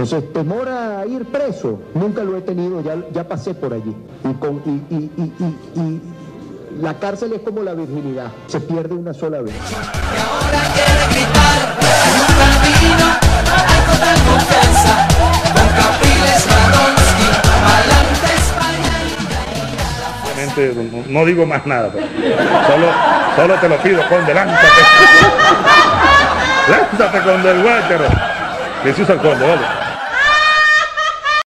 Entonces, temor a ir preso, nunca lo he tenido, ya pasé por allí. Y la cárcel es como la virginidad, se pierde una sola vez. Y ahora quiere gritar, en un camino, hay total confianza, con Capriles, Radonsky, Palante, España. Obviamente no digo más nada, pero solo te lo pido, Conde, lánzate. Lánzate, Conde, el guácharo. Jesús al Conde, vale.